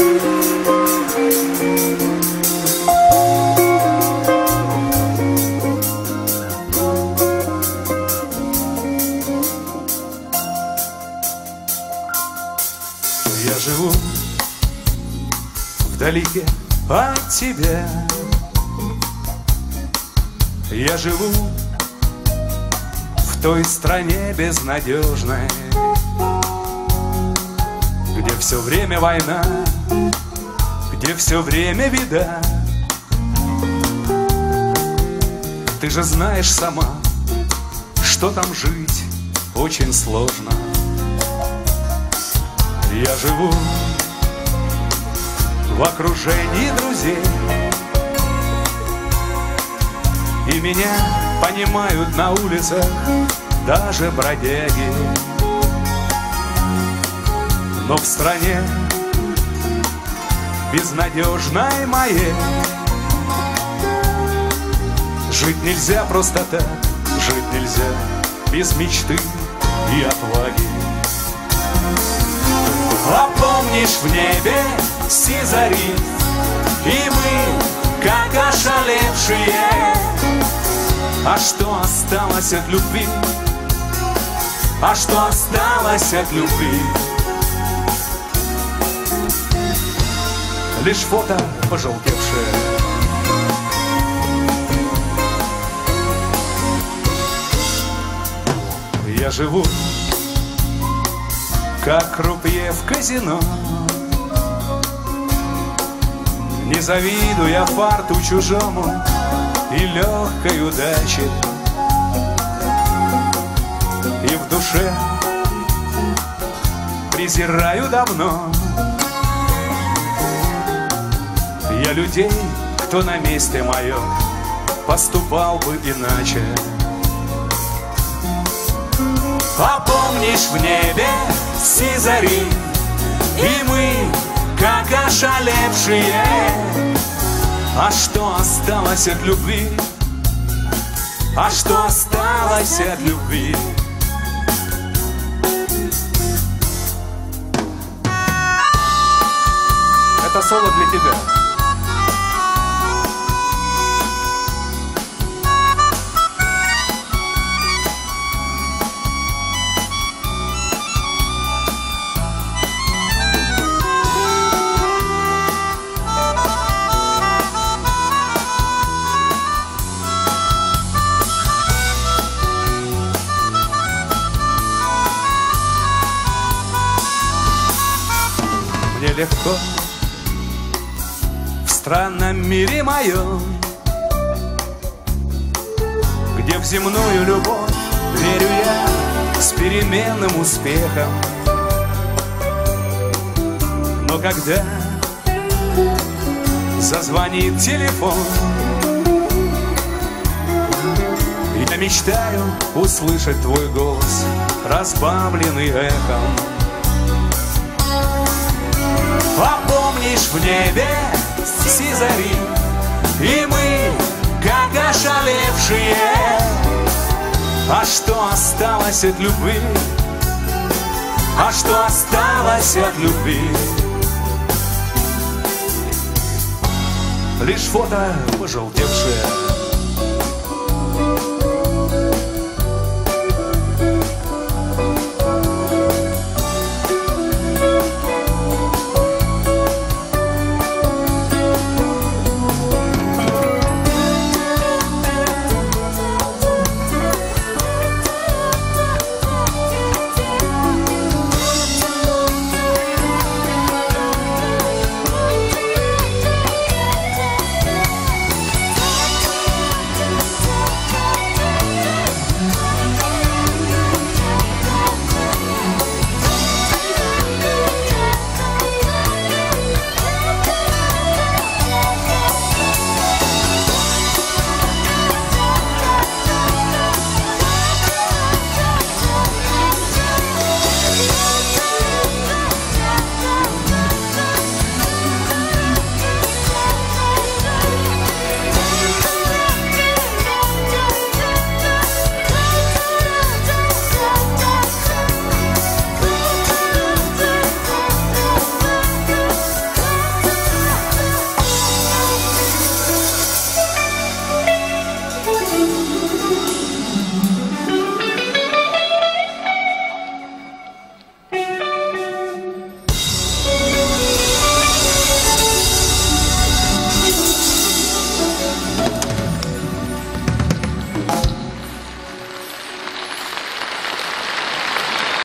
Я живу вдалеке от тебя. Я живу в той стране безнадежной, где все время война, где все время беда. Ты же знаешь сама, что там жить очень сложно. Я живу в окружении друзей, и меня понимают на улицах даже бродяги. Но в стране безнадежной моей жить нельзя просто так, жить нельзя без мечты и отваги. А помнишь, в небе сизари, и мы, как ошалевшие. А что осталось от любви? А что осталось от любви? Лишь фото пожелтевшее. Я живу как крупье в казино, не завидуя фарту чужому и легкой удачи. И в душе презираю давно я людей, кто на месте моем поступал бы иначе. А помнишь, в небе сизари, и мы, как ошалевшие. А что осталось от любви? А что осталось от любви? Это соло для тебя. Мне легко в странном мире моем, где в земную любовь верю я с переменным успехом. Но когда зазвонит телефон, я мечтаю услышать твой голос, разбавленный эхом. А помнишь, в небе сизари, и мы, как ошалевшие. А что осталось от любви? А что осталось от любви? Лишь фото пожелтевшее.